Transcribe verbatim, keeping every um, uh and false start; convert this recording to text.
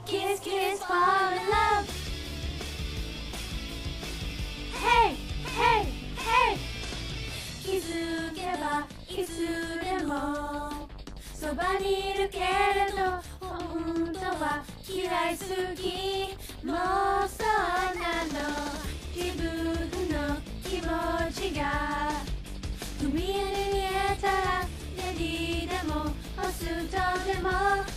Kiss kiss fall in love Hey hey hey 気づけばいつでもそばにいるけれど本当は嫌いすぎもうそうなの自分の気持ちが海へ逃げたらレディーでもホストでも